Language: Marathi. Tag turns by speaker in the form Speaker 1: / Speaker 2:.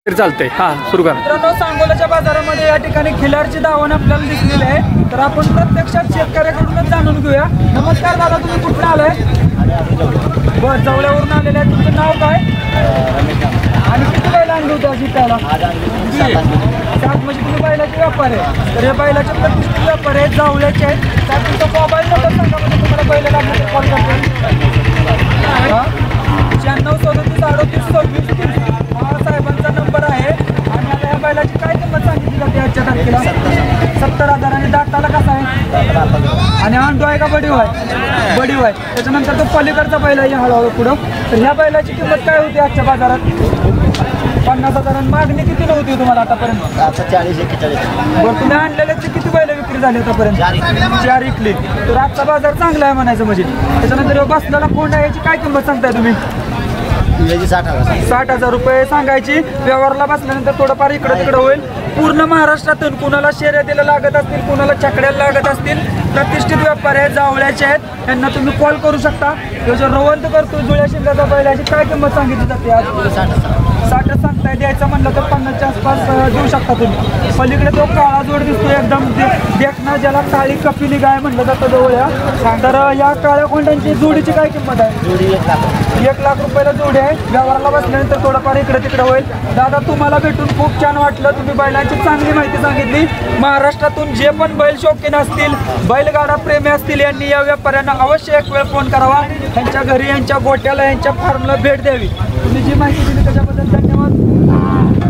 Speaker 1: चालतंय हां सुरू करा.
Speaker 2: मित्रांनो, सांगोल्याच्या बाजारामध्ये या ठिकाणी खिलारची दावण आपल्याला दिसलेली आहे. तर आपण प्रत्यक्षात शेतकऱ्याकडूनच जाणून घेऊया. नमस्कार दादा, तुम्ही कुठून आलाय? बरं, जवळवरून आलेले आहे. तुमचं नाव काय आणि किती बैल आणलं होतं अशी त्याला? 7 म्हणजे तुम्ही बैलाचे व्यापार आहे. तर हे बैलाचे प्रतिष्ठित व्यापार आहेत, जावळ्याचे आहेत. तर तुमचा मोबाईल नंबर सांगा, म्हणजे तुम्हाला बैल लागले कॉल करतो. 96 37 38 26 हा साहेबांचा नंबर आहे. आणि आता या बैलाची काय किंमत सांगितली जाते आजच्या तारखेला? 70,000. आणि दाताला कसा आहे? आणि अंडो आहे का बडीव आहे? बडीव आहे. त्याच्यानंतर तो पलीकडचा बैल आहे हळूहळू पुढं. तर ह्या बैलाची किंमत काय होती आजच्या बाजारात? 50,000. मागणी किती नव्हती तुम्हाला आतापर्यंत?
Speaker 3: 40-41.
Speaker 2: बरं, तुम्ही आणलेल्याची किती बैल विक्री झाली आतापर्यंत? 4 विकली. तर आजचा बाजार चांगला आहे म्हणायचं म्हणजे. त्याच्यानंतर बसलेला कोंड आहे, याची काय किंमत सांगताय तुम्ही? 60,000 रुपये सांगायची. व्यवहारला बसल्यानंतर थोडंफार इकडं तिकडं होईल. पूर्ण महाराष्ट्रातून कुणाला शर्यतीला लागत असतील, कुणाला चकड्याला लागत असतील, प्रतिष्ठित व्यापारी आहेत, जावळ्याचे आहेत, त्यांना तुम्ही कॉल करू शकता. जो रवंत करतो जुळ्या शिंगाचा बैलाची काय किंमत सांगितली जाते आज? 60 सांगताय. द्यायचं म्हणलं तर 50च्या आसपास देऊ शकता तुम्ही. पलीकडे तो काळा जोड दिसतो एकदम देखणं, ज्याला काळी कपिली गाय म्हणलं जातं जवळ्या. तर या काळ्या कोंड्यांची जोडीची काय किंमत आहे? 1 लाख रुपयाला जोडी आहे. व्यवहाराला बसल्यानंतर थोडंफार इकडे तिकडे होईल. दादा, तुम्हाला भेटून खूप छान वाटलं. तुम्ही बैलांची चांगली माहिती सांगितली. महाराष्ट्रातून जे पण बैल शौकीन असतील, बैलगाडा प्रेमी असतील, यांनी या व्यापाऱ्यांना अवश्य एक वेळ फोन करावा. यांच्या घरी, यांच्या गोट्याला, यांच्या फार्मला भेट द्यावी. तुम्ही जी माहिती दिली त्याच्याबद्दल धन्यवाद.